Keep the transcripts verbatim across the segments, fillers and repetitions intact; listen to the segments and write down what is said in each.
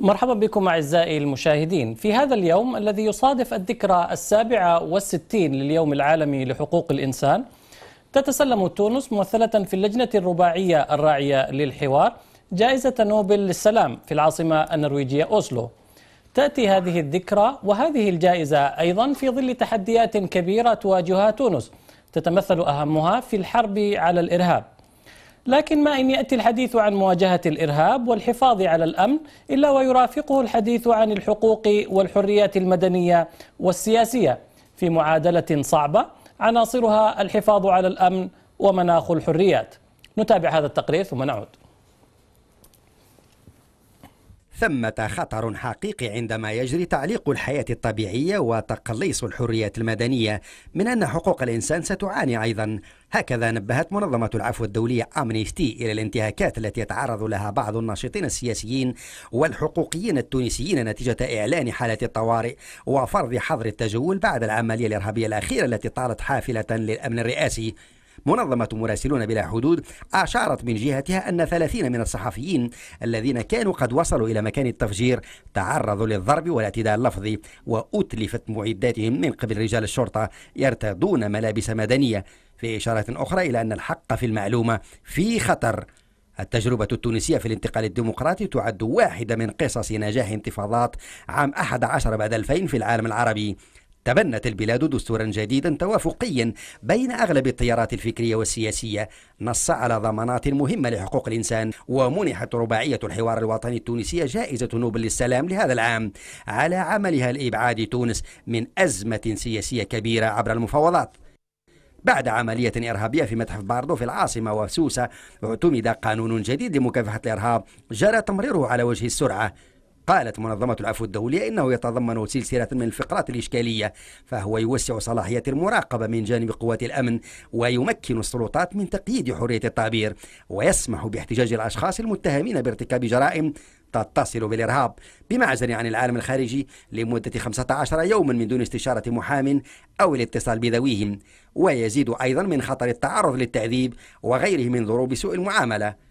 مرحبا بكم أعزائي المشاهدين. في هذا اليوم الذي يصادف الذكرى السابعة والستين لليوم العالمي لحقوق الإنسان، تتسلم تونس ممثلة في اللجنة الرباعية الراعية للحوار جائزة نوبل للسلام في العاصمة النرويجية أوسلو. تأتي هذه الذكرى وهذه الجائزة أيضا في ظل تحديات كبيرة تواجهها تونس، تتمثل أهمها في الحرب على الإرهاب. لكن ما إن يأتي الحديث عن مواجهة الإرهاب والحفاظ على الأمن إلا ويرافقه الحديث عن الحقوق والحريات المدنية والسياسية في معادلة صعبة عناصرها الحفاظ على الأمن ومناخ الحريات. نتابع هذا التقرير ثم نعود. ثمة خطر حقيقي عندما يجري تعليق الحياة الطبيعية وتقليص الحريات المدنية من أن حقوق الإنسان ستعاني أيضا. هكذا نبهت منظمة العفو الدولية أمنيستي إلى الانتهاكات التي يتعرض لها بعض الناشطين السياسيين والحقوقيين التونسيين نتيجة إعلان حالة الطوارئ وفرض حظر التجول بعد العملية الإرهابية الأخيرة التي طالت حافلة للأمن الرئاسي. منظمة مراسلون بلا حدود أشارت من جهتها أن ثلاثين من الصحفيين الذين كانوا قد وصلوا إلى مكان التفجير تعرضوا للضرب والاعتداء اللفظي، وأتلفت معداتهم من قبل رجال الشرطة يرتدون ملابس مدنية، في إشارة أخرى إلى أن الحق في المعلومة في خطر. التجربة التونسية في الانتقال الديمقراطي تعد واحدة من قصص نجاح انتفاضات عام أحد عشر بعد ألفين في العالم العربي. تبنت البلاد دستورا جديدا توافقيا بين أغلب التيارات الفكرية والسياسية نص على ضمانات مهمة لحقوق الإنسان، ومنحت رباعية الحوار الوطني التونسية جائزة نوبل للسلام لهذا العام على عملها لإبعاد تونس من أزمة سياسية كبيرة عبر المفاوضات. بعد عملية إرهابية في متحف باردو في العاصمة وسوسة اعتمد قانون جديد لمكافحة الإرهاب جرى تمريره على وجه السرعة. قالت منظمة العفو الدولية إنه يتضمن سلسلة من الفقرات الإشكالية، فهو يوسع صلاحيات المراقبة من جانب قوات الأمن ويمكن السلطات من تقييد حرية التعبير، ويسمح باحتجاج الأشخاص المتهمين بارتكاب جرائم تتصل بالإرهاب بمعزل عن العالم الخارجي لمدة خمسة عشر يوما من دون استشارة محام أو الاتصال بذويهم، ويزيد أيضا من خطر التعرض للتعذيب وغيره من ضروب سوء المعاملة.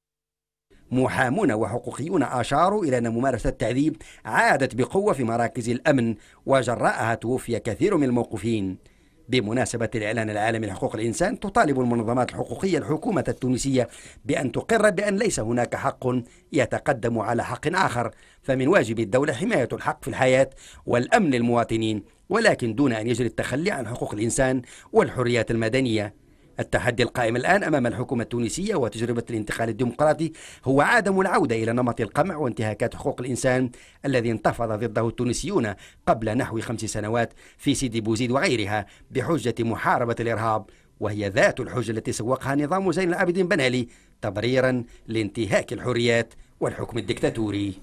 محامون وحقوقيون أشاروا إلى أن ممارسة التعذيب عادت بقوة في مراكز الأمن وجراءها توفي كثير من الموقوفين. بمناسبة الإعلان العالمي لحقوق الإنسان، تطالب المنظمات الحقوقية الحكومة التونسية بأن تقر بأن ليس هناك حق يتقدم على حق آخر، فمن واجب الدولة حماية الحق في الحياة والأمن للمواطنين، ولكن دون أن يجري التخلي عن حقوق الإنسان والحريات المدنية. التحدي القائم الآن أمام الحكومة التونسية وتجربة الانتقال الديمقراطي هو عدم العودة إلى نمط القمع وانتهاكات حقوق الإنسان الذي انتفض ضده التونسيون قبل نحو خمس سنوات في سيدي بوزيد وغيرها بحجة محاربة الإرهاب، وهي ذات الحجة التي سوقها نظام زين العابدين بن علي تبريرا لانتهاك الحريات والحكم الدكتاتوري.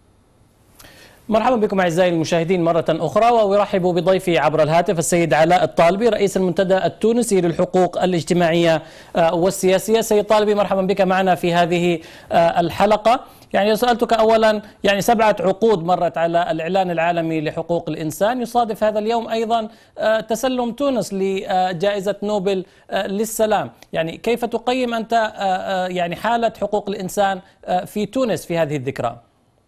مرحبا بكم أعزائي المشاهدين مرة أخرى، وأرحب بضيفي عبر الهاتف السيد علاء الطالبي رئيس المنتدى التونسي للحقوق الاجتماعية والسياسية. سيد طالبي، مرحبا بك معنا في هذه الحلقة. يعني سألتك أولا، يعني سبعة عقود مرت على الإعلان العالمي لحقوق الإنسان، يصادف هذا اليوم أيضا تسلم تونس لجائزة نوبل للسلام. يعني كيف تقيم أنت يعني حالة حقوق الإنسان في تونس في هذه الذكرى؟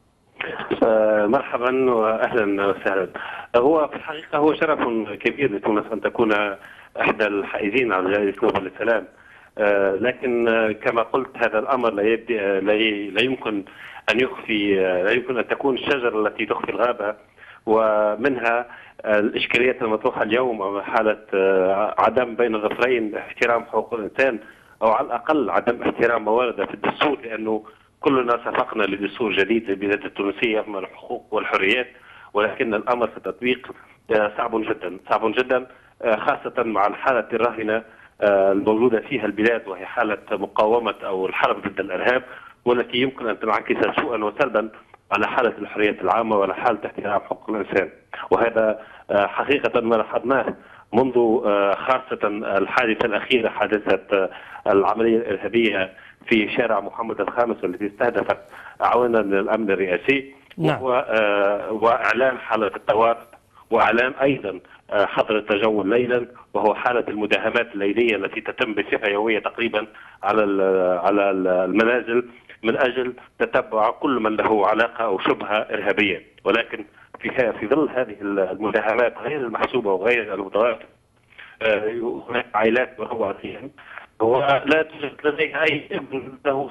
مرحبا واهلا وسهلا. هو في الحقيقه هو شرف كبير لتونس ان تكون احدى الحائزين على جائزه نوبل للسلام، لكن كما قلت هذا الامر لا لا يمكن ان يخفي لا يمكن ان تكون الشجره التي تخفي الغابه، ومنها الاشكاليات المطروحه اليوم، حاله عدم بين الظفرين احترام حقوق الانسان، او على الاقل عدم احترام ما ورد في الدستور، لانه كلنا صفقنا لدستور جديد للبلاد التونسية من الحقوق والحريات، ولكن الأمر في التطبيق صعب جدا صعب جدا خاصة مع الحالة الراهنة الموجودة فيها البلاد، وهي حالة مقاومة أو الحرب ضد الإرهاب، والتي يمكن أن تنعكس سوءا وسلبا على حالة الحريات العامة وعلى حالة احترام حقوق الإنسان. وهذا حقيقة ما لاحظناه منذ خاصة الحادثة الأخيرة، حادثة العملية الإرهابية في شارع محمد الخامس التي استهدفت عونا للأمن الرئاسي. نعم. وإعلان حالة الطوارئ، وإعلان أيضا حظر التجول ليلا، وهو حالة المداهمات الليلية التي تتم بصفة يومية تقريبا على على المنازل من أجل تتبع كل من له علاقة أو شبهة إرهابية. ولكن في في ظل هذه المداهمات غير المحسوبة وغير المتوافقة هناك عائلات مروعين ولا توجد لديها أي ابن له.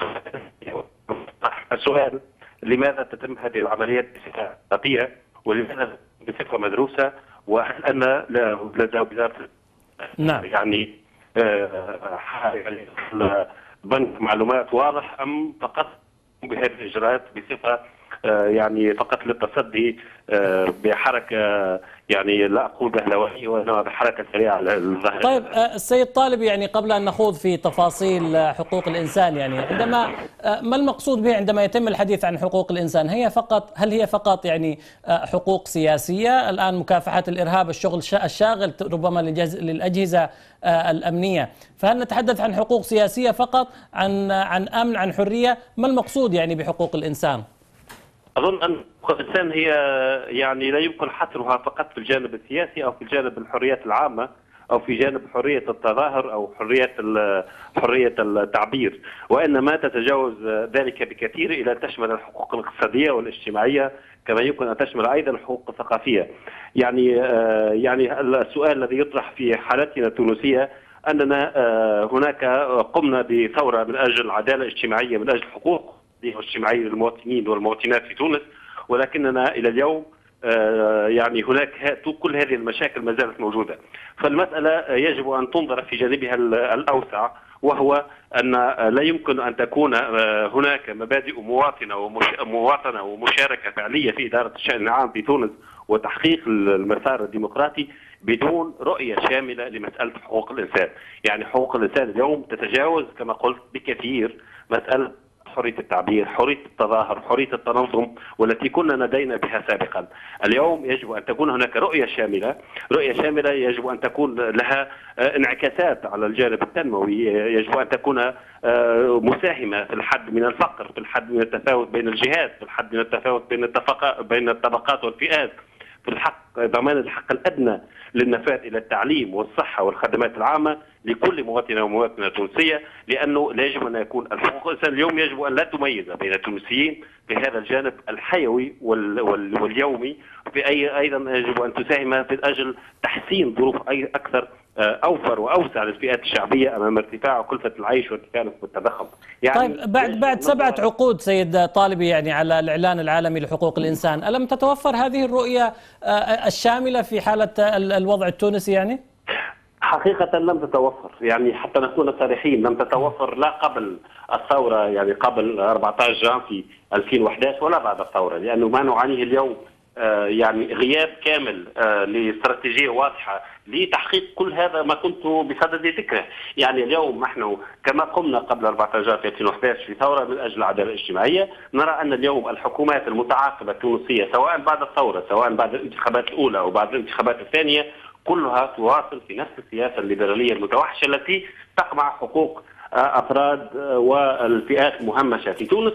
السؤال: لماذا تتم هذه العمليات بصفة خطيرة ولماذا بصفة مدروسة؟ وهل أن لدى وزارة نعم يعني يعني بنك معلومات واضح أم فقط بهذه الإجراءات بصفة يعني فقط للتصدي بحركة يعني لا أقول بهلوانية وإنما بحركة سريعة للظهر؟ طيب السيد طالب، يعني قبل أن نخوض في تفاصيل حقوق الإنسان، يعني عندما ما المقصود به عندما يتم الحديث عن حقوق الإنسان؟ هي فقط هل هي فقط يعني حقوق سياسية الآن، مكافحة الإرهاب، الشغل الشاغل ربما للأجهزة الأمنية؟ فهل نتحدث عن حقوق سياسية فقط، عن عن أمن، عن حرية؟ ما المقصود يعني بحقوق الإنسان؟ أظن أن حقوق الإنسان هي يعني لا يمكن حصرها فقط في الجانب السياسي أو في جانب الحريات العامة أو في جانب حرية التظاهر أو حرية حرية التعبير، وإنما تتجاوز ذلك بكثير إلى تشمل الحقوق الاقتصادية والاجتماعية، كما يمكن أن تشمل أيضا الحقوق الثقافية. يعني يعني السؤال الذي يطرح في حالتنا التونسية أننا هناك قمنا بثورة من أجل العدالة الاجتماعية، من أجل حقوق الاجتماعية للمواطنين والمواطنات في تونس، ولكننا إلى اليوم يعني هناك كل هذه المشاكل ما زالت موجودة. فالمسألة يجب أن تنظر في جانبها الأوسع، وهو أن لا يمكن أن تكون هناك مبادئ مواطنة ومواطنة ومشاركة فعلية في إدارة الشأن العام في تونس وتحقيق المسار الديمقراطي بدون رؤية شاملة لمسألة حقوق الإنسان. يعني حقوق الإنسان اليوم تتجاوز كما قلت بكثير مسألة حرية التعبير، حرية التظاهر، حرية التنظم، والتي كنا لدينا بها سابقا. اليوم يجب أن تكون هناك رؤية شاملة، رؤية شاملة يجب أن تكون لها انعكاسات على الجانب التنموي، يجب أن تكون مساهمة في الحد من الفقر، في الحد من التفاوت بين الجهات، في الحد من التفاوت بين الطبقات بين الطبقات والفئات، في الحق ضمان الحق الأدنى للنفاذ إلى التعليم والصحة والخدمات العامة لكل مواطن ومواطنة تونسية، لأنه لا يجب أن يكون الحقوق الإنسان اليوم يجب أن لا تميز بين التونسيين في هذا الجانب الحيوي وال وال واليومي، في أي أيضا يجب أن تساهم في أجل تحسين ظروف أي أكثر أوفر وأوسع للفئات الشعبية أمام ارتفاع كلفة العيش وارتفاع التضخم. يعني طيب بعد بعد سبعة عقود سيد طالبي يعني على الإعلان العالمي لحقوق الإنسان، ألم تتوفر هذه الرؤية الشاملة في حالة الوضع التونسي؟ يعني حقيقة لم تتوفر، يعني حتى نكون صريحين لم تتوفر لا قبل الثورة، يعني قبل أربعة عشر جانفي ألفين وأحد عشر ولا بعد الثورة، لأنه ما نعانيه اليوم يعني غياب كامل لاستراتيجية واضحة لتحقيق كل هذا ما كنت بصدد ذكره. يعني اليوم نحن كما قمنا قبل أربعة عشر جانفي ألفين وأحد عشر في ثورة من أجل العدالة الاجتماعية، نرى أن اليوم الحكومات المتعاقبة التونسية سواء بعد الثورة سواء بعد الانتخابات الأولى أو بعد الانتخابات الثانية كلها تواصل في نفس السياسة الليبرالية المتوحشة التي تقمع حقوق أفراد والفئات المهمشة في تونس.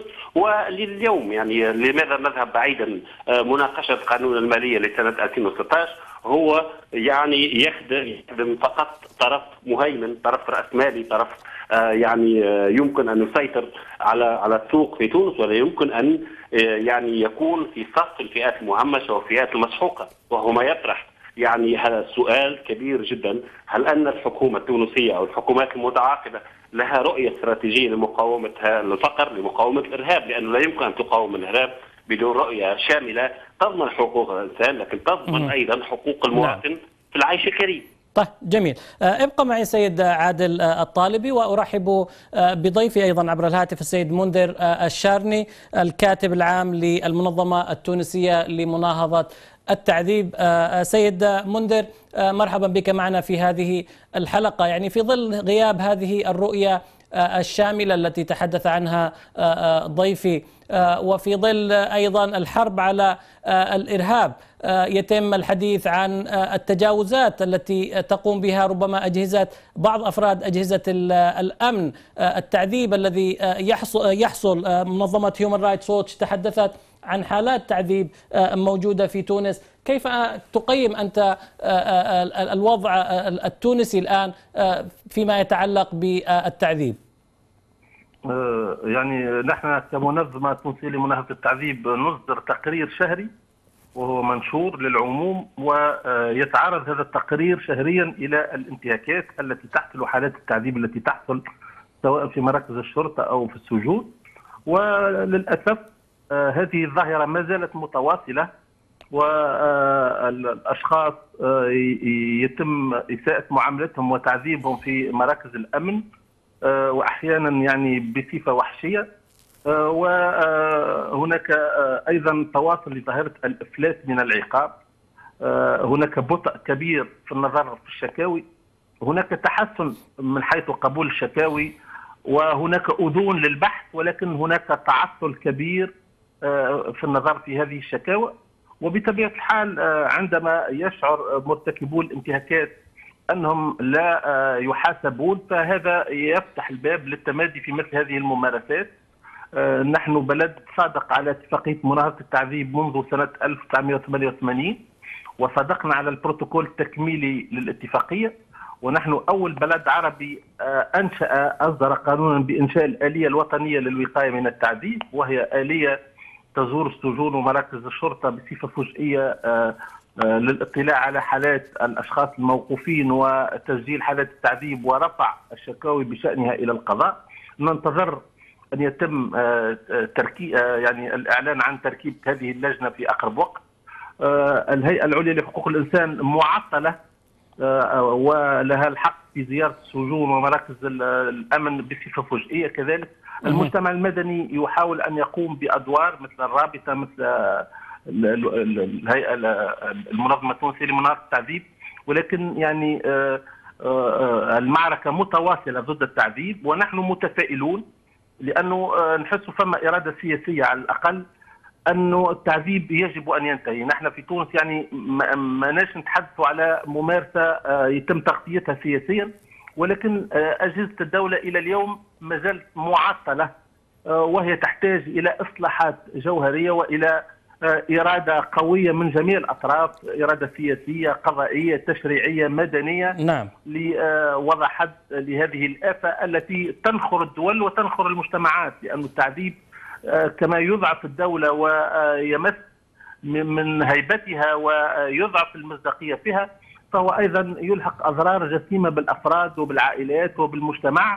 ولليوم يعني لماذا نذهب بعيدا؟ مناقشة قانون المالية لسنة ألفين وستة عشر هو يعني يخدم فقط طرف مهيمن، طرف رأسمالي، طرف يعني يمكن أن يسيطر على على السوق في تونس، ولا يمكن أن يعني يكون في صف الفئات المهمشة والفئات المسحوقة. وهو ما يطرح يعني هذا السؤال كبير جدا: هل أن الحكومة التونسية أو الحكومات المتعاقبة لها رؤية استراتيجية لمقاومة الفقر، لمقاومة الإرهاب؟ لأنه لا يمكن أن تقاوم الإرهاب بدون رؤية شاملة تضمن حقوق الإنسان لكن تضمن أيضا حقوق المواطن في العيش الكريم. طيب جميل. ابقى معي سيد عادل الطالبي، وأرحب بضيفي أيضا عبر الهاتف السيد منذر الشارني الكاتب العام للمنظمة التونسية لمناهضة التعذيب. سيد منذر، مرحبا بك معنا في هذه الحلقة. يعني في ظل غياب هذه الرؤية الشاملة التي تحدث عنها ضيفي، وفي ظل أيضا الحرب على الإرهاب، يتم الحديث عن التجاوزات التي تقوم بها ربما أجهزة بعض أفراد أجهزة الأمن، التعذيب الذي يحصل, يحصل منظمة هيومن رايتس ووتش تحدثت عن حالات تعذيب موجودة في تونس. كيف تقيم أنت الوضع التونسي الآن فيما يتعلق بالتعذيب؟ يعني نحن كمنظمة تونسية لمناهضة التعذيب نصدر تقرير شهري وهو منشور للعموم، ويتعرض هذا التقرير شهريا إلى الانتهاكات التي تحصل، حالات التعذيب التي تحصل سواء في مراكز الشرطة أو في السجون. وللأسف هذه الظاهرة ما زالت متواصلة، والأشخاص يتم إساءة معاملتهم وتعذيبهم في مراكز الأمن، وأحيانا يعني بصفة وحشية. وهناك أيضا تواصل لظاهرة الإفلات من العقاب. هناك بطء كبير في النظر في الشكاوي، هناك تحسن من حيث قبول الشكاوي، وهناك أذون للبحث، ولكن هناك تعطل كبير في النظر في هذه الشكاوى. وبطبيعة الحال عندما يشعر مرتكبو الانتهاكات أنهم لا يحاسبون، فهذا يفتح الباب للتمادي في مثل هذه الممارسات. نحن بلد صادق على اتفاقية مناهضة التعذيب منذ سنة ألف وتسعمئة وثمانية وثمانين، وصدقنا على البروتوكول التكميلي للاتفاقية، ونحن أول بلد عربي أنشأ أصدر قانونا بإنشاء الآلية الوطنية للوقاية من التعذيب، وهي آلية تزور السجون ومراكز الشرطة بصفة فجئية للاطلاع على حالات الأشخاص الموقوفين وتسجيل حالات التعذيب ورفع الشكاوي بشأنها إلى القضاء. ننتظر أن يتم تركيب يعني الإعلان عن تركيب هذه اللجنة في أقرب وقت. الهيئة العليا لحقوق الإنسان معطلة ولها الحق في زيارة السجون ومراكز الأمن بصفة فجئية كذلك. المجتمع المدني يحاول أن يقوم بأدوار مثل الرابطة، مثل الهيئة المنظمة التونسية لمناهضة التعذيب، ولكن يعني المعركة متواصلة ضد التعذيب، ونحن متفائلون لأنه نحس فما إرادة سياسية على الأقل أنه التعذيب يجب أن ينتهي. نحن في تونس يعني ما ناش نتحدثوا على ممارسة يتم تغطيتها سياسيا، ولكن أجهزة الدولة إلى اليوم ما زالت معطلة، وهي تحتاج إلى إصلاحات جوهرية وإلى إرادة قوية من جميع الأطراف، إرادة سياسية قضائية تشريعية مدنية، نعم، لوضع حد لهذه الآفة التي تنخر الدول وتنخر المجتمعات. لأن التعذيب كما يضعف الدولة ويمس من هيبتها ويضعف المصداقية فيها، فهو أيضا يلحق أضرار جسيمة بالأفراد وبالعائلات وبالمجتمع.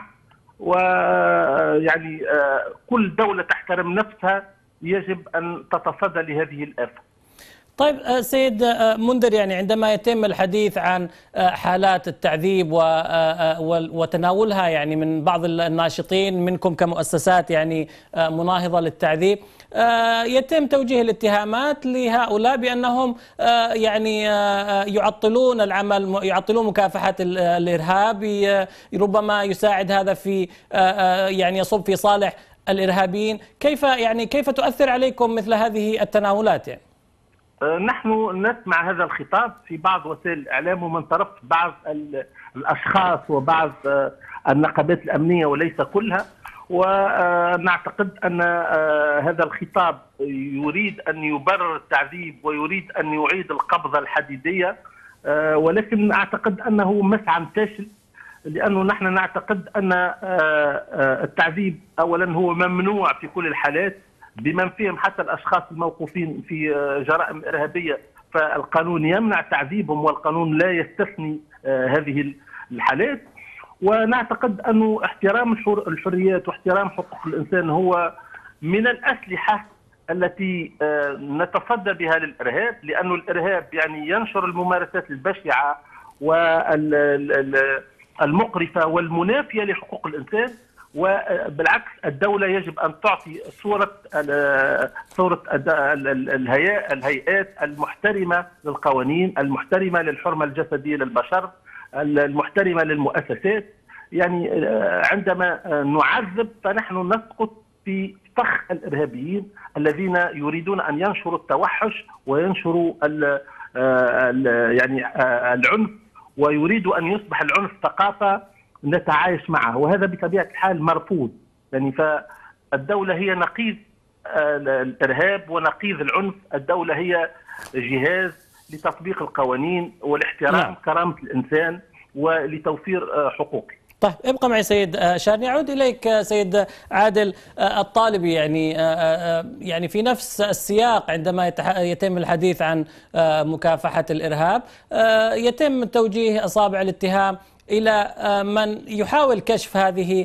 ويعني كل دولة تحترم نفسها يجب أن تتصدى لهذه الآفة. طيب سيد منذر، يعني عندما يتم الحديث عن حالات التعذيب وتناولها يعني من بعض الناشطين منكم كمؤسسات يعني مناهضة للتعذيب، يتم توجيه الاتهامات لهؤلاء بأنهم يعني يعطلون العمل، يعطلون مكافحة الإرهاب، ربما يساعد هذا في يعني يصب في صالح الإرهابيين. كيف يعني كيف تؤثر عليكم مثل هذه التناولات يعني؟ نحن نسمع هذا الخطاب في بعض وسائل الإعلام ومن طرف بعض الأشخاص وبعض النقابات الأمنية وليس كلها، ونعتقد أن هذا الخطاب يريد أن يبرر التعذيب ويريد أن يعيد القبضة الحديدية، ولكن أعتقد أنه مسعى فاشل، لأنه نحن نعتقد أن التعذيب أولا هو ممنوع في كل الحالات، بمن فيهم حتى الأشخاص الموقوفين في جرائم إرهابية، فالقانون يمنع تعذيبهم والقانون لا يستثني هذه الحالات. ونعتقد أنه احترام الحريات واحترام حقوق الإنسان هو من الأسلحة التي نتصدى بها للإرهاب، لأن الإرهاب يعني ينشر الممارسات البشعة والمقرفة والمنافية لحقوق الإنسان. وبالعكس الدولة يجب أن تعطي صورة صورة الهيئات المحترمة للقوانين، المحترمة للحرمة الجسدية للبشر، المحترمة للمؤسسات. يعني عندما نعذب فنحن نسقط في فخ الإرهابيين الذين يريدون أن ينشروا التوحش وينشروا ال ال يعني العنف، ويريدوا أن يصبح العنف ثقافة نتعايش معه، وهذا بطبيعة الحال مرفوض. يعني فالدولة هي نقيض الإرهاب ونقيض العنف، الدولة هي جهاز لتطبيق القوانين والاحترام نعم. كرامة الإنسان ولتوفير حقوقه. طيب ابقى معي سيد شارني. أعود إليك سيد عادل الطالبي. يعني يعني في نفس السياق عندما يتم الحديث عن مكافحة الإرهاب يتم توجيه أصابع الاتهام إلى من يحاول كشف هذه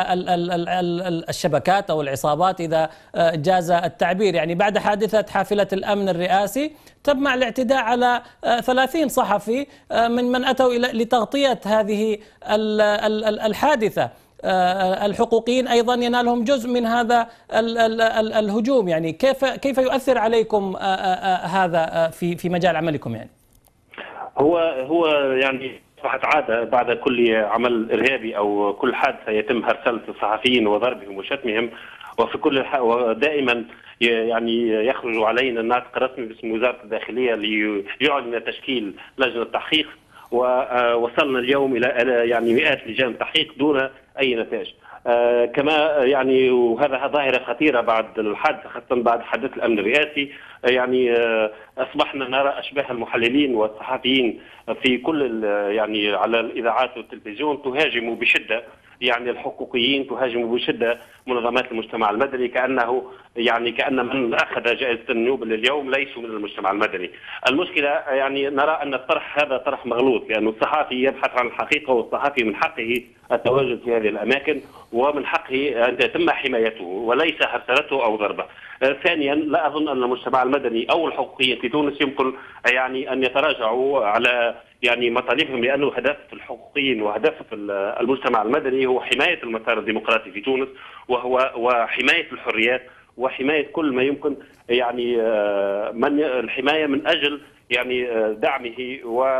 الشبكات أو العصابات إذا جاز التعبير. يعني بعد حادثة حافلة الأمن الرئاسي تم الاعتداء على ثلاثين صحفي من من أتوا إلى لتغطية هذه الحادثة. الحقوقيين أيضا ينالهم جزء من هذا الهجوم. يعني كيف كيف يؤثر عليكم هذا في في مجال عملكم؟ يعني هو هو يعني أصبحت عادة بعد كل عمل إرهابي أو كل حادثة يتم هرسلة الصحفيين وضربهم وشتمهم، وفي كل ودائما يعني يخرج علينا الناطق الرسمي باسم وزارة الداخلية ليعلن تشكيل لجنة تحقيق، ووصلنا اليوم إلى يعني مئات لجان تحقيق دون أي نتائج. آه كما يعني وهذا ظاهرة خطيرة بعد الحادثة، خاصة بعد حادث الأمن الرئاسي. آه يعني آه أصبحنا نرى أشباه المحللين والصحفيين في كل يعني على الإذاعات والتلفزيون تهاجم بشدة يعني الحقوقيين، تهاجم بشدة منظمات المجتمع المدني، كأنه يعني كأن من أخذ جائزة النوبل اليوم ليسوا من المجتمع المدني. المشكلة يعني نرى أن الطرح هذا طرح مغلوط، لأن الصحفي يبحث عن الحقيقة، والصحفي من حقه التواجد في هذه الأماكن ومن حقه أن تتم حمايته وليس هرسلته أو ضربه. ثانيا لا أظن أن المجتمع المدني أو الحقوقيين في تونس يمكن يعني أن يتراجعوا على يعني مطالبهم، لأنه هدف الحقوقيين وهدف المجتمع المدني هو حماية المسار الديمقراطي في تونس، وهو وحماية الحريات وحماية كل ما يمكن يعني من الحماية من أجل يعني دعمه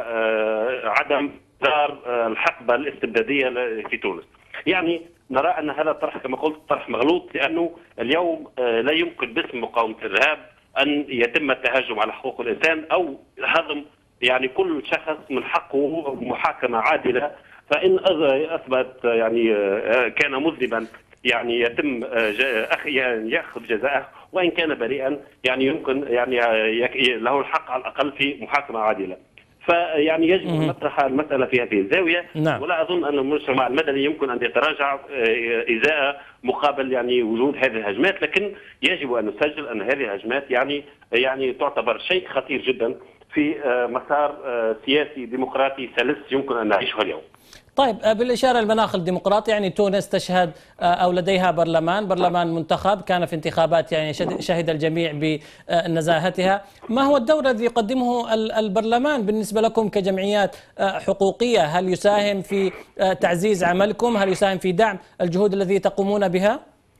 وعدم دار الحقبة الاستبدادية في تونس. يعني نرى أن هذا الطرح كما قلت طرح مغلوط، لأنه اليوم لا يمكن باسم مقاومة الإرهاب أن يتم التهجم على حقوق الإنسان أو هضم يعني كل شخص من حقه محاكمة عادلة. فإن أثبت يعني كان مذنبا يعني يتم يأخذ جزاءه، وإن كان بريئا يعني يمكن يعني له الحق على الأقل في محاكمة عادلة. فيعني يجب أن نطرح المسألة في هذه الزاوية. نعم. ولا أظن أن المجتمع المدني يمكن أن يتراجع إزاء مقابل يعني وجود هذه الهجمات، لكن يجب أن نسجل أن هذه الهجمات يعني يعني تعتبر شيء خطير جدا في مسار سياسي ديمقراطي سلس يمكن أن نعيشه اليوم. طيب بالإشارة للمناخ الديمقراطي، يعني تونس تشهد أو لديها برلمان برلمان منتخب كان في انتخابات يعني شهد الجميع بنزاهتها. ما هو الدور الذي يقدمه البرلمان بالنسبة لكم كجمعيات حقوقية؟ هل يساهم في تعزيز عملكم؟ هل يساهم في دعم الجهود التي تقومون بها؟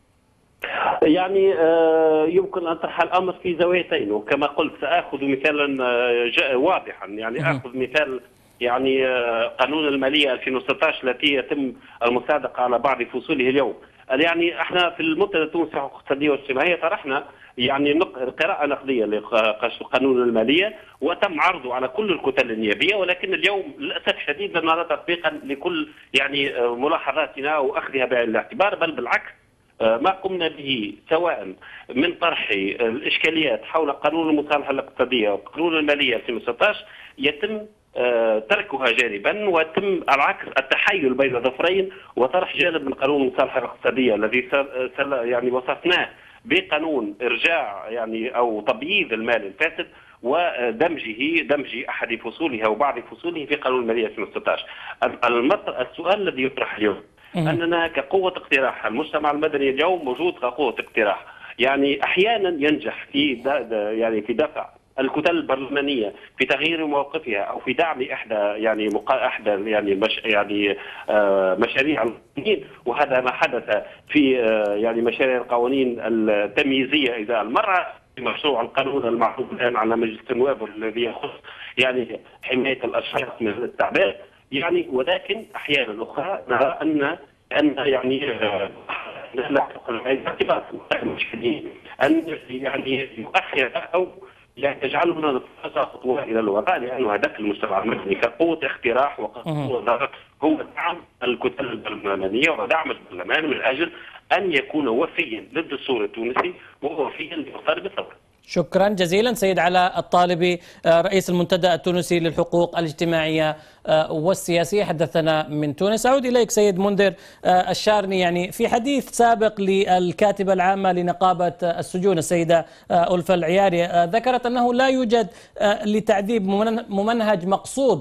يعني يمكن أن أطرح الأمر في زاويتين، وكما قلت سأخذ مثالا واضحا. يعني أخذ مثال يعني قانون المالية ألفين وستة عشر التي يتم المصادقة على بعض فصوله اليوم. يعني احنا في المنتدى التونسي للحقوق الاقتصادية والاجتماعية طرحنا يعني قراءة نقدية لقانون المالية، وتم عرضه على كل الكتل النيابية، ولكن اليوم للأسف الشديد لا نرى تطبيقا لكل يعني ملاحظاتنا وأخذها بعين الاعتبار، بل بالعكس ما قمنا به سواء من طرح الإشكاليات حول قانون المصالحة الاقتصادية وقانون المالية ألفين وستة عشر يتم تركها جانبا، ويتم العكس التحيل بين ظفرين وطرح جانب من قانون المصالحة الاقتصادية الذي يعني وصفناه بقانون إرجاع يعني أو تبييض المال الفاسد، ودمجه دمج أحد فصوله أو بعض فصوله في قانون المالية ألفين وستة عشر. السؤال الذي يطرح اليوم أننا كقوة اقتراح المجتمع المدني اليوم موجود كقوة اقتراح، يعني أحيانا ينجح في يعني في دفع الكتل البرلمانية في تغيير مواقفها أو في دعم إحدى يعني مقا... إحدى يعني مش... يعني آه مشاريع القوانين، وهذا ما حدث في آه يعني مشاريع القوانين التمييزية إذا المرأة، مشروع القانون المعروف الآن على مجلس النواب الذي يخص يعني حماية الأشخاص من التعبئة. يعني ولكن أحيانا أخرى نرى أن أن يعني لا أن يعني يؤخر أو يعني يجعلنا نتخطى خطوات الى الوراء، لانه هدف المجتمع المدني كقوه اقتراح وقوه هو دعم الكتل البرلمانيه ودعم البرلمان من اجل ان يكون وفيا للدستور التونسي ووفيا لمطالب الثوره. شكرا جزيلا سيد علاء الطالبي رئيس المنتدى التونسي للحقوق الاجتماعية والسياسية حدثنا من تونس. أعود إليك سيد منذر الشارني، يعني في حديث سابق للكاتبة العامة لنقابة السجون السيدة ألفة العياري ذكرت أنه لا يوجد لتعذيب ممنهج مقصود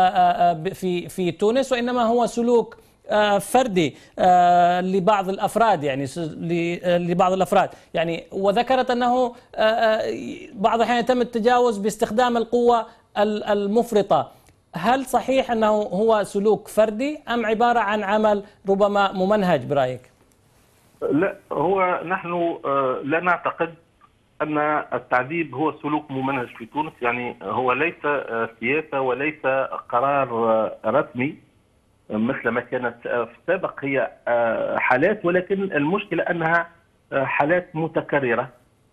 في في تونس، وإنما هو سلوك فردي لبعض الافراد، يعني لبعض الافراد يعني وذكرت انه بعض الاحيان يتم التجاوز باستخدام القوه المفرطه. هل صحيح انه هو سلوك فردي ام عباره عن عمل ربما ممنهج برايك؟ لا، هو نحن لا نعتقد ان التعذيب هو سلوك ممنهج في تونس، يعني هو ليس سياسه وليس قرار رسمي مثل ما كانت في السابق، هي حالات، ولكن المشكلة أنها حالات متكررة.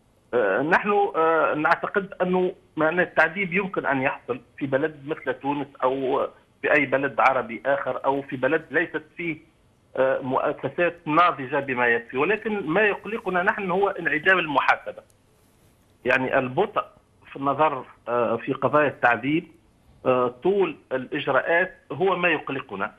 نحن نعتقد أنه التعذيب يمكن أن يحصل في بلد مثل تونس أو في أي بلد عربي آخر أو في بلد ليست فيه مؤسسات ناضجة بما يكفي، ولكن ما يقلقنا نحن هو انعدام المحاسبة. يعني البطء في النظر في قضايا التعذيب، طول الإجراءات هو ما يقلقنا.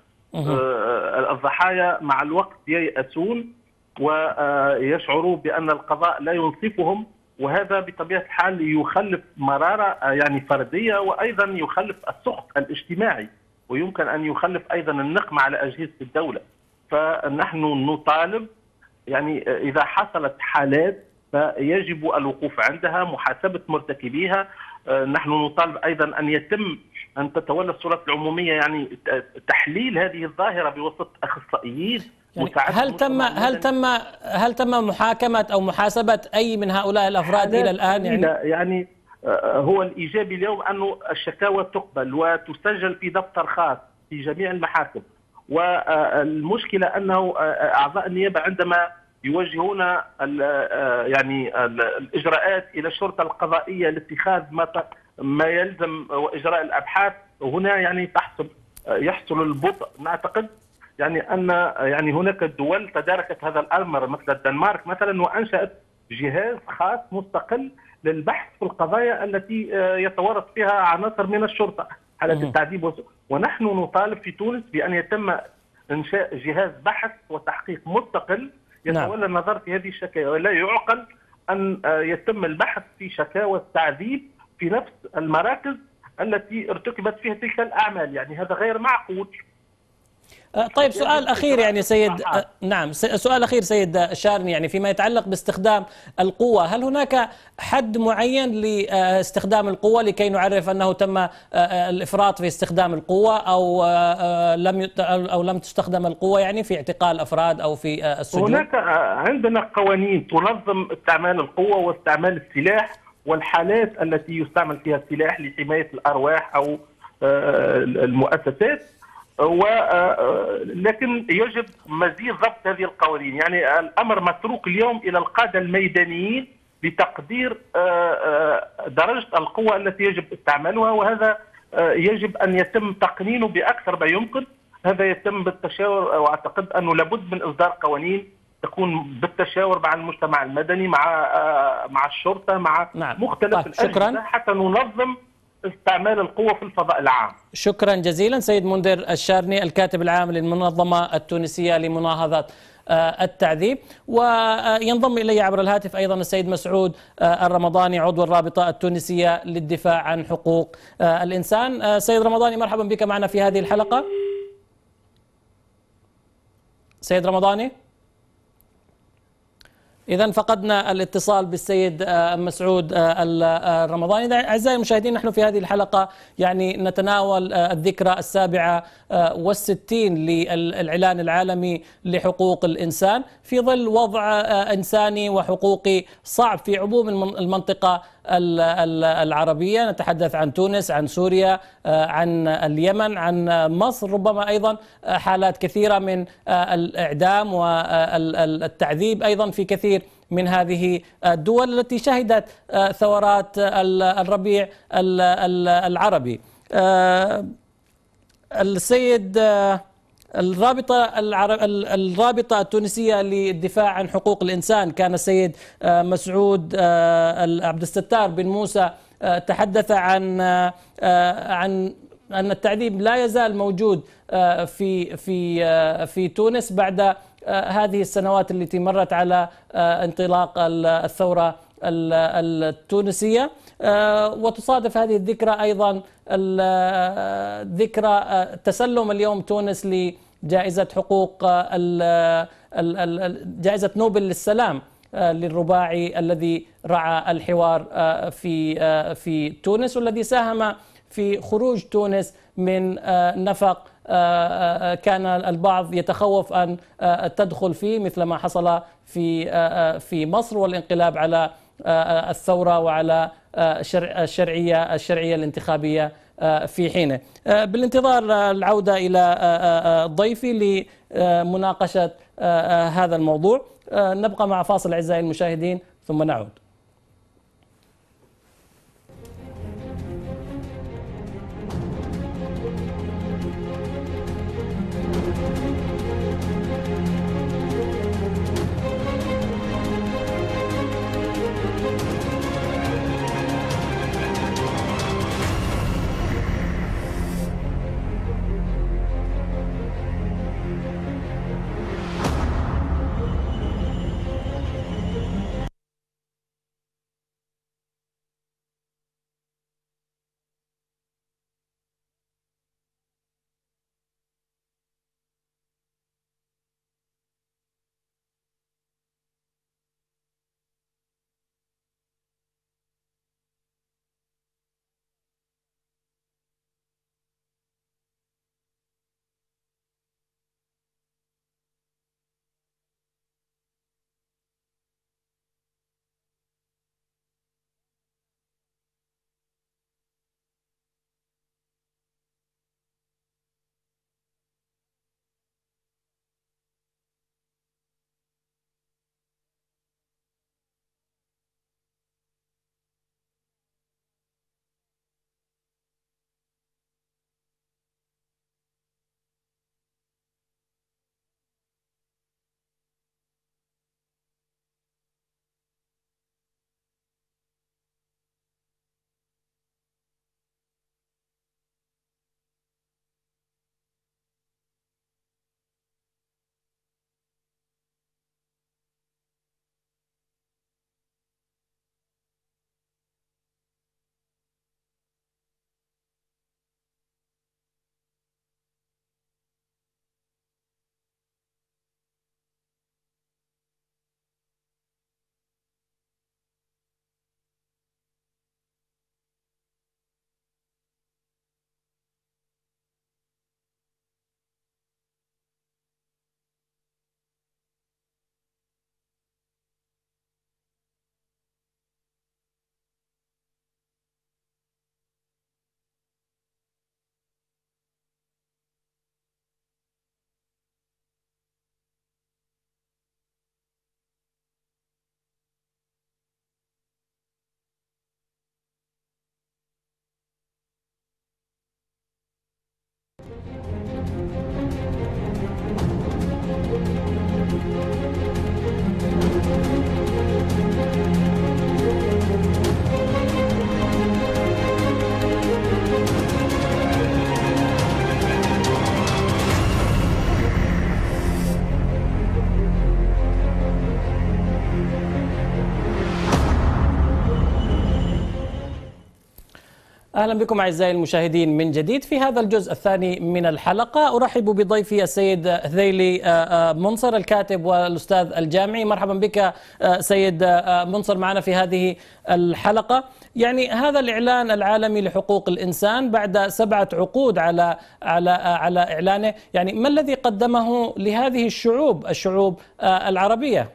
الضحايا مع الوقت ييأسون ويشعروا بأن القضاء لا ينصفهم، وهذا بطبيعة الحال يخلف مرارة يعني فردية، وأيضا يخلف السخط الاجتماعي، ويمكن أن يخلف أيضا النقمة على أجهزة الدولة. فنحن نطالب يعني إذا حصلت حالات فيجب الوقوف عندها، محاسبة مرتكبيها. نحن نطالب أيضا أن يتم أن تتولى السلطات العمومية يعني تحليل هذه الظاهرة بواسطة أخصائيين. يعني هل تم هل تم هل تم محاكمة أو محاسبة أي من هؤلاء الأفراد إلى الآن؟ يعني يعني هو الإيجابي اليوم أنه الشكاوى تقبل وتسجل في دفتر خاص في جميع المحاكم، والمشكلة أنه أعضاء النيابة عندما يوجهون يعني الإجراءات إلى الشرطة القضائية لاتخاذ ما ما يلزم وإجراء الأبحاث، هنا يعني تحصل يحصل البطء. نعتقد يعني أن يعني هناك دول تداركت هذا الأمر مثل الدنمارك مثلا، وأنشأت جهاز خاص مستقل للبحث في القضايا التي يتورط فيها عناصر من الشرطة حالات التعذيب. ونحن نطالب في تونس بأن يتم إنشاء جهاز بحث وتحقيق مستقل يتولى النظر في هذه الشكاوى، ولا يعقل أن يتم البحث في شكاوى التعذيب في نفس المراكز التي ارتكبت فيها تلك الأعمال، يعني هذا غير معقول. طيب سؤال أخير يعني سيد نعم سؤال أخير سيد الشارني، يعني فيما يتعلق باستخدام القوة، هل هناك حد معين لاستخدام القوة لكي نعرف أنه تم الإفراط في استخدام القوة أو لم أو لم تستخدم القوة يعني في اعتقال أفراد أو في السجون؟ هناك عندنا قوانين تنظم استعمال القوة واستعمال السلاح والحالات التي يستعمل فيها السلاح لحماية الأرواح أو المؤسسات، ولكن يجب مزيد ضبط هذه القوانين. يعني الأمر متروك اليوم إلى القادة الميدانيين لتقدير درجة القوة التي يجب استعمالها، وهذا يجب أن يتم تقنينه بأكثر ما يمكن. هذا يتم بالتشاور، وأعتقد أنه لابد من إصدار قوانين تكون بالتشاور مع المجتمع المدني مع مع الشرطة مع نعم. مختلف طيب. الأجهزة حتى ننظم استعمال القوة في الفضاء العام. شكرا جزيلا سيد منذر الشارني الكاتب العام للمنظمة التونسية لمناهضة التعذيب. وينضم إلي عبر الهاتف أيضا السيد مسعود الرمضاني عضو الرابطة التونسية للدفاع عن حقوق الإنسان. سيد رمضاني مرحبا بك معنا في هذه الحلقة. سيد رمضاني، إذا فقدنا الاتصال بالسيد مسعود الرمضاني. أعزائي المشاهدين، نحن في هذه الحلقة يعني نتناول الذكرى السابعة والستين للإعلان العالمي لحقوق الإنسان في ظل وضع إنساني وحقوقي صعب في عموم المنطقة العربية. نتحدث عن تونس، عن سوريا، عن اليمن، عن مصر، ربما أيضا حالات كثيرة من الإعدام والتعذيب أيضا في كثير من هذه الدول التي شهدت ثورات الربيع العربي. السيد الرابطة العرب الرابطة التونسية للدفاع عن حقوق الإنسان كان السيد مسعود عبد الستار بن موسى تحدث عن عن أن التعذيب لا يزال موجود في في في تونس بعد هذه السنوات التي مرت على انطلاق الثورة التونسية. وتصادف هذه الذكرى أيضا ذكرى تسلم اليوم تونس لجائزة حقوق جائزة نوبل للسلام للرباعي الذي رعى الحوار في في تونس، والذي ساهم في خروج تونس من نفق كان البعض يتخوف أن تدخل فيه، مثل ما حصل في في مصر والانقلاب على الثورة وعلى الشرعية الشرعية الانتخابية في حينه. بالانتظار العودة إلى ضيفي لمناقشة هذا الموضوع. نبقى مع فاصل أعزائي المشاهدين ثم نعود. أهلا بكم أعزائي المشاهدين من جديد في هذا الجزء الثاني من الحلقة. أرحب بضيفي السيد هذيلي منصر الكاتب والأستاذ الجامعي. مرحبا بك سيد منصر معنا في هذه الحلقة. يعني هذا الإعلان العالمي لحقوق الإنسان بعد سبعة عقود على على على إعلانه، يعني ما الذي قدمه لهذه الشعوب الشعوب العربية؟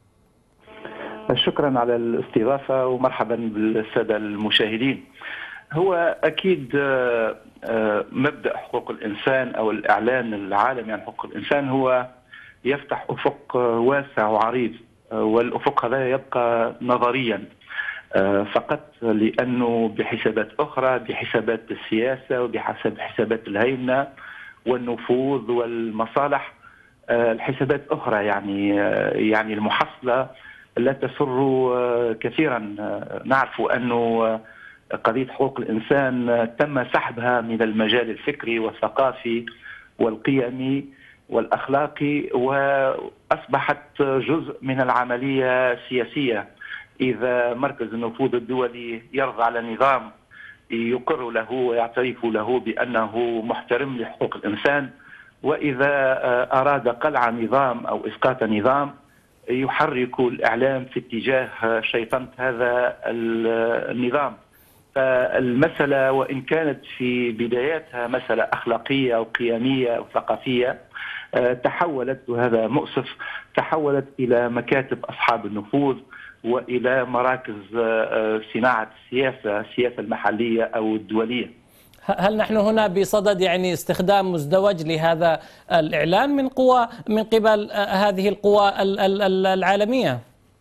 شكرا على الاستضافة ومرحبا بالسادة المشاهدين. هو أكيد مبدأ حقوق الإنسان أو الإعلان العالمي عن حقوق الإنسان هو يفتح أفق واسع وعريض، والأفق هذا يبقى نظريا فقط، لأنه بحسابات أخرى، بحسابات السياسة وبحسب حسابات الهيمنة والنفوذ والمصالح الحسابات أخرى. يعني يعني المحصلة لا تسر كثيرا. نعرف أنه قضية حقوق الإنسان تم سحبها من المجال الفكري والثقافي والقيمي والأخلاقي، وأصبحت جزء من العملية السياسية. إذا مركز النفوذ الدولي يرضى على نظام يقر له ويعترف له بأنه محترم لحقوق الإنسان، وإذا أراد قلع نظام أو إسقاط نظام يحرك الإعلام في اتجاه شيطنة هذا النظام. فالمسألة وإن كانت في بداياتها مسألة أخلاقية أو قيمية أو ثقافية، تحولت، وهذا مؤسف، تحولت إلى مكاتب أصحاب النفوذ وإلى مراكز صناعة السياسة، السياسة المحلية أو الدولية. هل نحن هنا بصدد يعني استخدام مزدوج لهذا الإعلان من قوى من قبل هذه القوى العالمية؟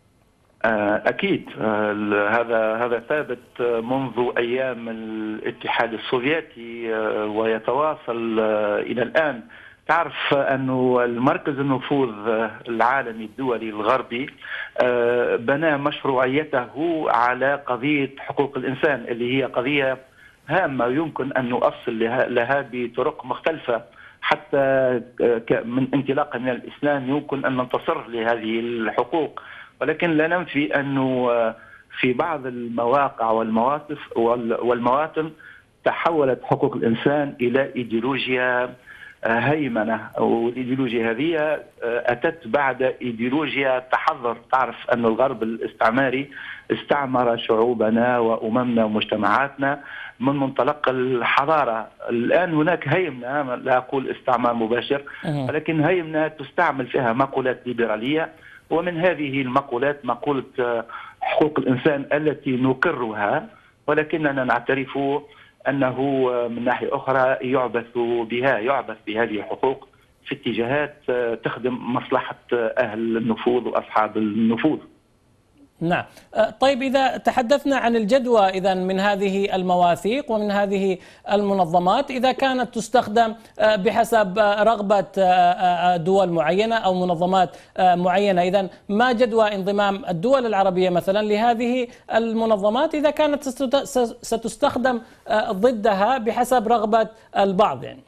أكيد، هذا هذا ثابت منذ أيام الاتحاد السوفيتي ويتواصل إلى الآن. تعرف أنه المركز النفوذ العالمي الدولي الغربي بنى مشروعيته على قضية حقوق الإنسان، اللي هي قضية هامة يمكن أن نؤصل لها بطرق مختلفة، حتى من انطلاقا من الإسلام يمكن أن ننتصر لهذه الحقوق. ولكن لا ننفي أنه في بعض المواقع والمواقف والمواطن تحولت حقوق الإنسان إلى إيديولوجيا هيمنة، والإيديولوجيا هذه أتت بعد إيديولوجيا تحضر. تعرف أن الغرب الاستعماري استعمر شعوبنا وأممنا ومجتمعاتنا من منطلق الحضارة. الآن هناك هيمنة، لا أقول استعمار مباشر، ولكن هيمنة تستعمل فيها مقولات ليبرالية، ومن هذه المقولات مقولة حقوق الإنسان التي نقرها، ولكننا نعترف أنه من ناحية أخرى يعبث بها، يعبث بهذه الحقوق في اتجاهات تخدم مصلحة أهل النفوذ وأصحاب النفوذ. نعم. طيب، إذا تحدثنا عن الجدوى إذا من هذه المواثيق ومن هذه المنظمات، إذا كانت تستخدم بحسب رغبة دول معينة أو منظمات معينة، إذا ما جدوى انضمام الدول العربية مثلا لهذه المنظمات إذا كانت ستستخدم ضدها بحسب رغبة البعض؟ يعني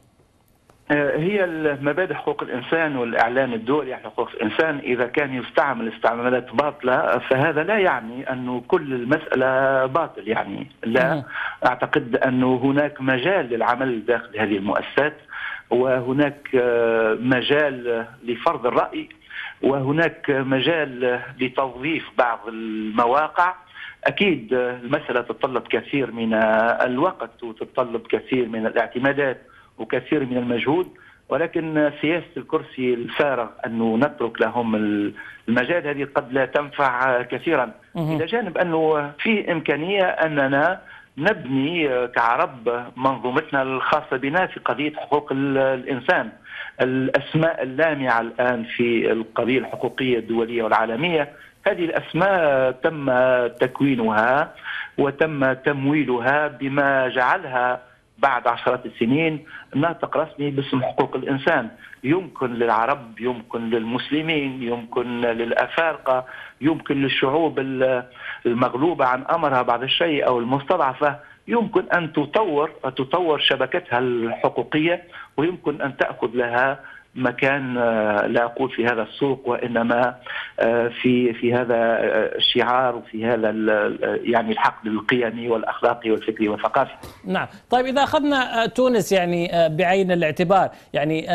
هي المبادئ حقوق الإنسان والإعلان الدولي عن حقوق الإنسان إذا كان يستعمل استعمالات باطلة فهذا لا يعني أنه كل المسألة باطل. يعني لا أعتقد أنه هناك مجال للعمل داخل هذه المؤسسات، وهناك مجال لفرض الرأي، وهناك مجال لتوظيف بعض المواقع. أكيد المسألة تتطلب كثير من الوقت وتتطلب كثير من الاعتمادات وكثير من المجهود، ولكن سياسة الكرسي الفارغ أنه نترك لهم المجال هذه قد لا تنفع كثيرا، إلى جانب أنه في إمكانية أننا نبني كعرب منظومتنا الخاصة بنا في قضية حقوق الإنسان. الأسماء اللامعة الآن في القضية الحقوقية الدولية والعالمية، هذه الأسماء تم تكوينها وتم تمويلها بما جعلها بعد عشرات السنين ناطق رسمي باسم حقوق الإنسان. يمكن للعرب، يمكن للمسلمين، يمكن للأفارقة، يمكن للشعوب المغلوبة عن أمرها بعض الشيء أو المستضعفة، يمكن أن تطور تطور شبكتها الحقوقية، ويمكن أن تأخذ لها مكان، لا أقول في هذا السوق وإنما في في هذا الشعار وفي هذا يعني الحقل القيمي والأخلاقي والفكري والثقافي. نعم. طيب، إذا أخذنا تونس يعني بعين الاعتبار، يعني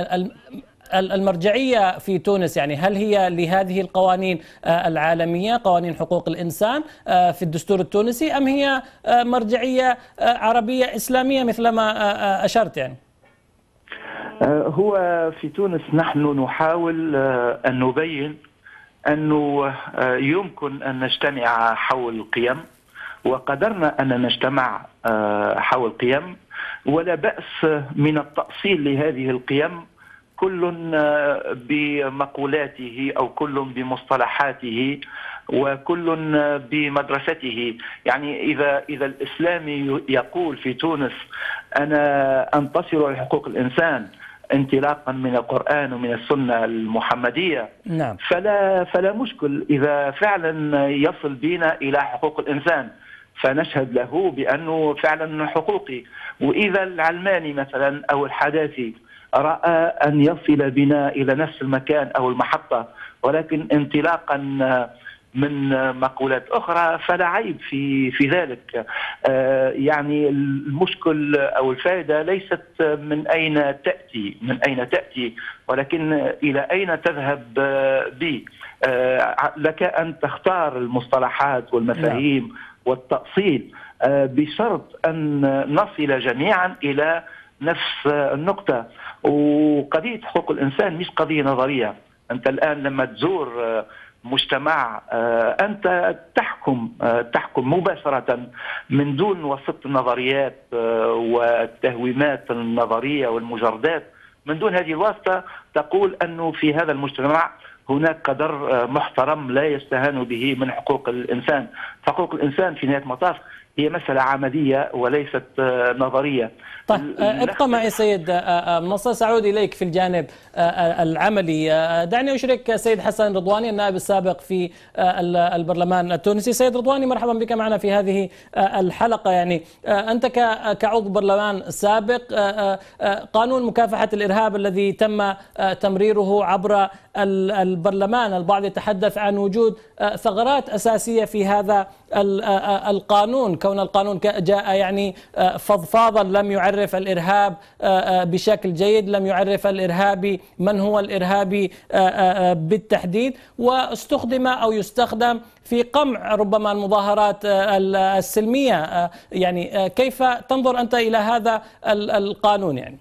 المرجعية في تونس يعني هل هي لهذه القوانين العالمية، قوانين حقوق الإنسان في الدستور التونسي، أم هي مرجعية عربية إسلامية مثل ما أشرت؟ يعني هو في تونس نحن نحاول أن نبين أنه يمكن أن نجتمع حول القيم، وقدرنا أن نجتمع حول القيم، ولا بأس من التأصيل لهذه القيم، كل بمقولاته أو كل بمصطلحاته وكل بمدرسته. يعني إذا إذا الإسلامي يقول في تونس أنا أنتصر لحقوق الإنسان، انطلاقا من القرآن ومن السنة المحمدية. نعم. فلا فلا مشكل إذا فعلا يصل بنا إلى حقوق الإنسان، فنشهد له بأنه فعلا حقوقي. وإذا العلماني مثلا أو الحداثي رأى أن يصل بنا إلى نفس المكان أو المحطة ولكن انطلاقا من مقولات أخرى فلا عيب في في ذلك. يعني المشكل أو الفائدة ليست من أين تأتي من أين تأتي ولكن إلى أين تذهب بي. لك أن تختار المصطلحات والمفاهيم والتأصيل بشرط أن نصل جميعا إلى نفس النقطة. وقضية حقوق الإنسان مش قضية نظرية. أنت الآن لما تزور مجتمع أنت تحكم تحكم مباشرة من دون وسط النظريات والتهويمات النظرية والمجردات. من دون هذه الواسطة تقول أنه في هذا المجتمع هناك قدر محترم لا يستهان به من حقوق الإنسان. حقوق الإنسان في نهاية المطاف هي مسألة عملية وليست نظرية. طيب ابقى معي سيد منصر، سأعود إليك في الجانب العملي. دعني أشرك سيد حسن رضواني النائب السابق في البرلمان التونسي. سيد رضواني مرحبا بك معنا في هذه الحلقة. يعني أنت كعضو برلمان سابق، قانون مكافحة الإرهاب الذي تم تمريره عبر البرلمان، البعض يتحدث عن وجود ثغرات أساسية في هذا القانون، كون القانون جاء يعني فضفاضا لم يعرف الإرهاب بشكل جيد، لم يعرف الإرهابي من هو الإرهابي بالتحديد، واستخدم أو يستخدم في قمع ربما المظاهرات السلمية. يعني كيف تنظر أنت إلى هذا القانون؟ يعني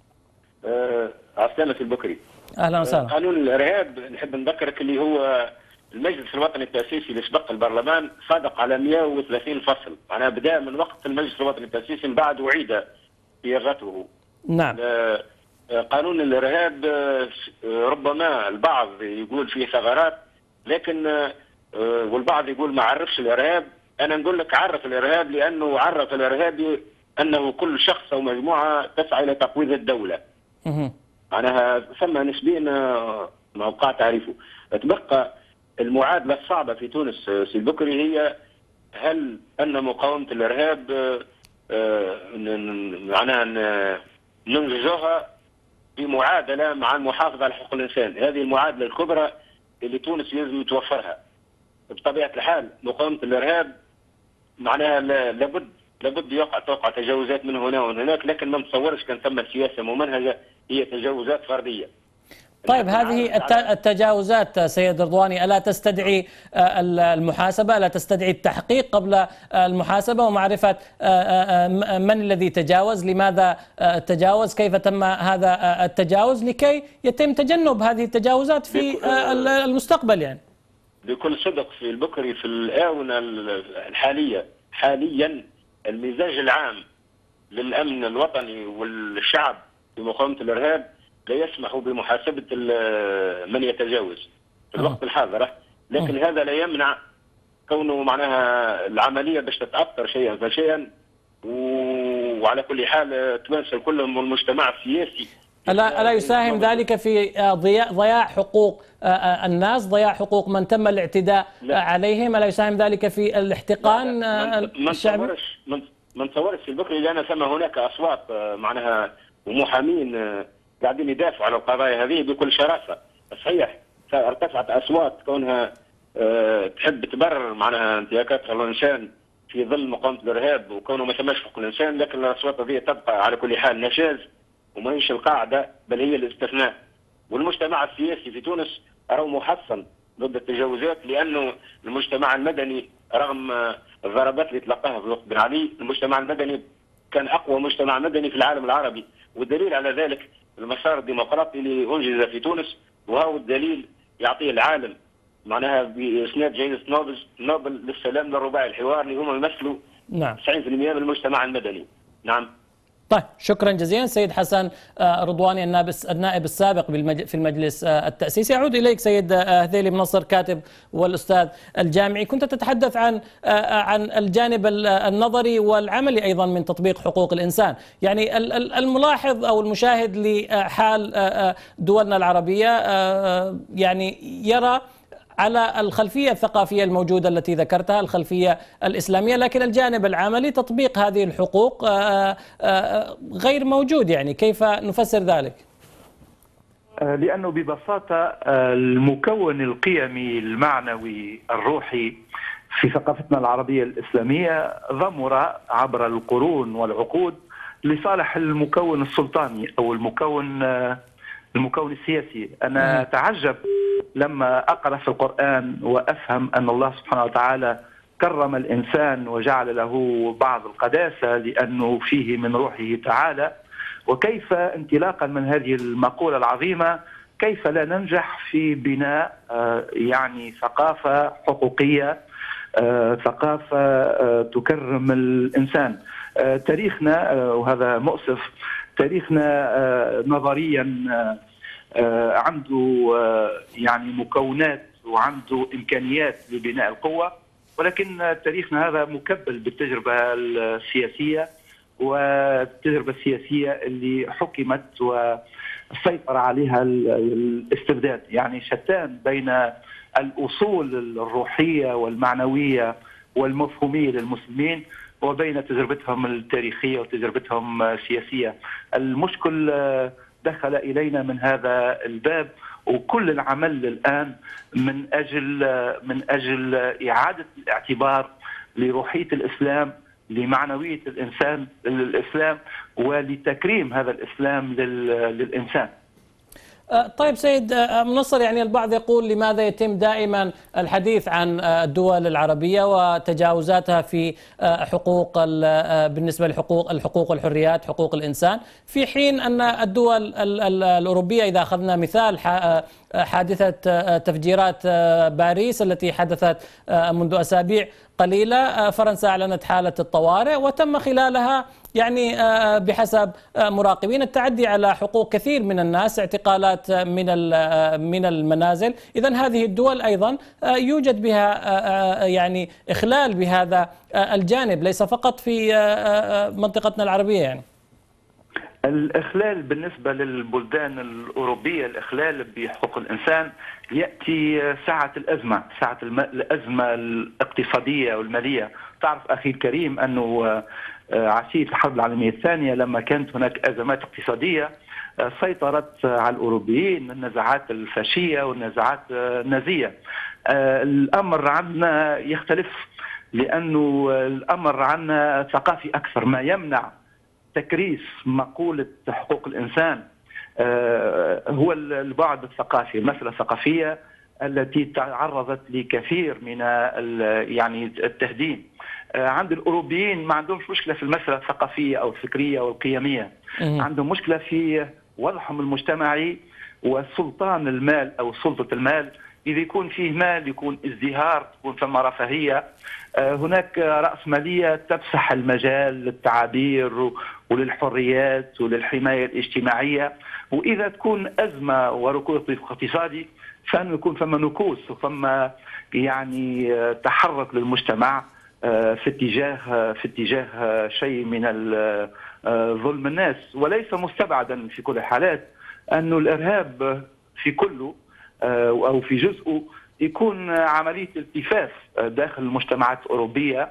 عسلامة البكري. أهلا وسهلا. قانون الإرهاب نحب نذكرك اللي هو المجلس الوطني التأسيسي اللي سبق البرلمان صادق على مئة وثلاثين فصل، معناها بدأ من وقت المجلس الوطني التأسيسي من بعد وعيد صياغته. نعم. قانون الإرهاب ربما البعض يقول فيه ثغرات، لكن والبعض يقول ما عرفش الإرهاب. أنا نقول لك عرف الإرهاب، لأنه عرف الإرهابي أنه كل شخص أو مجموعة تسعى إلى تقويض الدولة. معناها ثم نسبيا موقع تعريفه. تبقى المعادلة الصعبة في تونس سي البكري هي هل أن مقاومة الإرهاب معناها ننجزها بمعادلة مع المحافظة على حقوق الإنسان. هذه المعادلة الكبرى اللي تونس لازم توفرها. بطبيعة الحال مقاومة الإرهاب معناها لابد لابد يقع توقع تجاوزات من هنا ومن هناك، لكن ما نتصورش كان ثم سياسة ممنهجة، هي تجاوزات فردية. طيب هذه التجاوزات سيد رضواني ألا تستدعي المحاسبة، ألا تستدعي التحقيق قبل المحاسبة ومعرفة من الذي تجاوز، لماذا تجاوز، كيف تم هذا التجاوز، لكي يتم تجنب هذه التجاوزات في المستقبل؟ يعني بكل صدق في البكري في الآونة الحالية حاليا المزاج العام للأمن الوطني والشعب في مقاومة الإرهاب لا يسمح بمحاسبة من يتجاوز في الوقت الحاضر، لكن هذا لا يمنع كونه معناها العملية باش تتأثر شيئا فشيئا. وعلى كل حال تمثل كلهم المجتمع السياسي. ألا ألا يساهم ذلك في ضياع ضياع حقوق الناس، ضياع حقوق من تم الاعتداء لا. عليهم؟ ألا يساهم ذلك في الاحتقان الشعبي؟ ما نتصورش في البكري، لأن ثم هناك أصوات معناها ومحامين قاعدين يدافعوا على القضايا هذه بكل شراسة. صحيح ارتفعت أصوات كونها أه تحب تبرر معناها انتهاكات حقوق الإنسان في ظل مقاومة الإرهاب وكونه ما ثماش حقوق الإنسان، لكن الأصوات هذه تبقى على كل حال نشاز وما هيش القاعدة بل هي الاستثناء. والمجتمع السياسي في تونس راهو محصن ضد التجاوزات، لأنه المجتمع المدني رغم الضربات اللي تلقاها في وقت بن علي، المجتمع المدني كان أقوى مجتمع مدني في العالم العربي. والدليل على ذلك المسار الديمقراطي اللي أنجز في تونس، وهو الدليل يعطيه العالم معناها بإسناد جائزة نوبل نوبل للسلام للرباعي الحوار اللي هم يمثلوا نعم تسعين بالمئة من المجتمع المدني. نعم. طيب شكرا جزيلا سيد حسن رضواني النائب السابق في المجلس التأسيسي. أعود إليك سيد هذيلي بن نصر كاتب والأستاذ الجامعي. كنت تتحدث عن عن الجانب النظري والعملي أيضا من تطبيق حقوق الإنسان. يعني الملاحظ أو المشاهد لحال دولنا العربية يعني يرى على الخلفية الثقافية الموجودة التي ذكرتها، الخلفية الإسلامية، لكن الجانب العملي تطبيق هذه الحقوق غير موجود. يعني كيف نفسر ذلك؟ لأنه ببساطة المكون القيمي المعنوي الروحي في ثقافتنا العربية الإسلامية ضمر عبر القرون والعقود لصالح المكون السلطاني أو المكون المكون السياسي. أنا أتعجب لما أقرأ في القرآن وأفهم أن الله سبحانه وتعالى كرم الإنسان وجعل له بعض القداسة لأنه فيه من روحه تعالى، وكيف انطلاقا من هذه المقولة العظيمة كيف لا ننجح في بناء يعني ثقافة حقوقية، ثقافة تكرم الإنسان. تاريخنا وهذا مؤسف، تاريخنا نظريا عنده يعني مكونات وعنده إمكانيات لبناء القوة، ولكن تاريخنا هذا مكبل بالتجربة السياسية، والتجربة السياسية اللي حكمت وسيطر عليها الاستبداد. يعني شتان بين الأصول الروحية والمعنوية والمفهومية للمسلمين وبين تجربتهم التاريخية وتجربتهم السياسية. المشكل دخل إلينا من هذا الباب، وكل العمل الآن من أجل من أجل إعادة الاعتبار لروحية الإسلام، لمعنوية الإنسان الإسلام، ولتكريم هذا الإسلام للإنسان. طيب سيد منصر، يعني البعض يقول لماذا يتم دائما الحديث عن الدول العربية وتجاوزاتها في حقوق بالنسبة لحقوق الحقوق والحريات، حقوق الإنسان، في حين أن الدول الأوروبية، إذا أخذنا مثال حادثة تفجيرات باريس التي حدثت منذ أسابيع قليلة، فرنسا أعلنت حالة الطوارئ وتم خلالها يعني بحسب مراقبين التعدي على حقوق كثير من الناس، اعتقالات من من المنازل. إذن هذه الدول أيضا يوجد بها يعني إخلال بهذا الجانب، ليس فقط في منطقتنا العربية. يعني الإخلال بالنسبة للبلدان الأوروبية، الإخلال بحقوق الإنسان يأتي ساعة الأزمة، ساعة الأزمة الاقتصادية والمالية. تعرف أخي الكريم أنه عشية الحرب العالمية الثانية لما كانت هناك أزمات اقتصادية سيطرت على الأوروبيين النزاعات الفاشية والنزاعات النازية. الأمر عندنا يختلف، لأنه الأمر عندنا ثقافي أكثر، ما يمنع تكريس مقولة حقوق الإنسان هو البعد الثقافي، المسألة الثقافية التي تعرضت لكثير من يعني التهديم. عند الأوروبيين ما عندهمش مشكلة في المسألة الثقافية أو الفكرية أو القيمية، عندهم مشكلة في وضعهم المجتمعي وسلطان المال أو سلطة المال. إذا يكون فيه مال يكون ازدهار، تكون ثم رفاهية، هناك رأسمالية تفسح المجال للتعابير وللحريات وللحماية الاجتماعية. وإذا تكون أزمة وركود اقتصادي فإنه يكون ثم نكوص وثم يعني تحرك للمجتمع في اتجاه في اتجاه شيء من ظلم الناس. وليس مستبعدا في كل الحالات أنه الإرهاب في كله أو في جزءه يكون عملية التفاف داخل المجتمعات الأوروبية،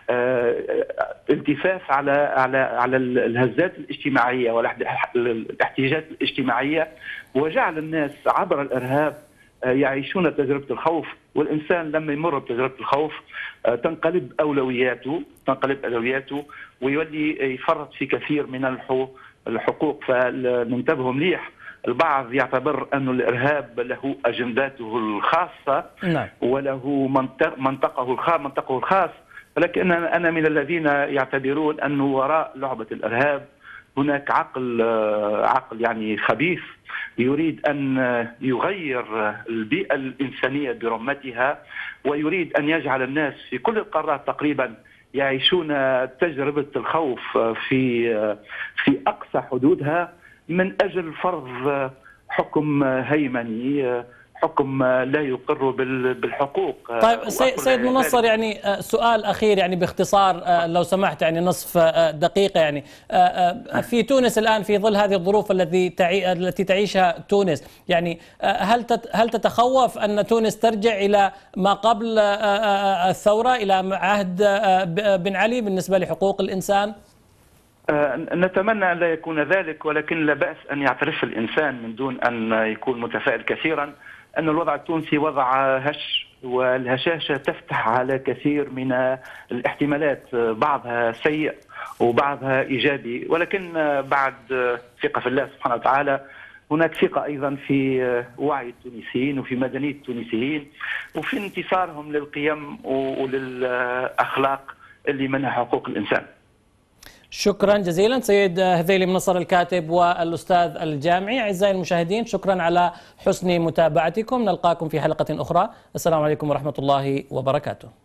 التفاف على على على الهزات الاجتماعية والاحتياجات الاجتماعية، وجعل الناس عبر الإرهاب يعيشون تجربة الخوف. والإنسان لما يمر بتجربة الخوف تنقلب أولوياته تنقلب أولوياته ويولي يفرط في كثير من الحقوق. فننتبه مليح، البعض يعتبر أن الإرهاب له أجنداته الخاصة نعم. وله منطقه الخاص منطقه الخاص ولكن أنا من الذين يعتبرون أنه وراء لعبة الإرهاب هناك عقل عقل يعني خبيث يريد أن يغير البيئة الإنسانية برمتها، ويريد أن يجعل الناس في كل القارات تقريبا يعيشون تجربة الخوف في في أقصى حدودها من أجل فرض حكم هيمني، حكم لا يقر بالحقوق. طيب سيد منصر، يعني سؤال أخير يعني باختصار لو سمحت، يعني نصف دقيقة. يعني في تونس الآن في ظل هذه الظروف التي التي تعيشها تونس، يعني هل هل تتخوف أن تونس ترجع إلى ما قبل الثورة، إلى عهد بن علي بالنسبة لحقوق الإنسان؟ نتمنى أن لا يكون ذلك، ولكن لا بأس أن يعترف الإنسان من دون أن يكون متفائل كثيرا أن الوضع التونسي وضع هش، والهشاشة تفتح على كثير من الاحتمالات، بعضها سيء وبعضها إيجابي، ولكن بعد ثقة في الله سبحانه وتعالى هناك ثقة أيضا في وعي التونسيين وفي مدنية التونسيين وفي انتصارهم للقيم وللأخلاق اللي منها حقوق الإنسان. شكرا جزيلا سيد هذيلي منصر الكاتب والأستاذ الجامعي. أعزائي المشاهدين، شكرا على حسن متابعتكم، نلقاكم في حلقة أخرى. السلام عليكم ورحمة الله وبركاته.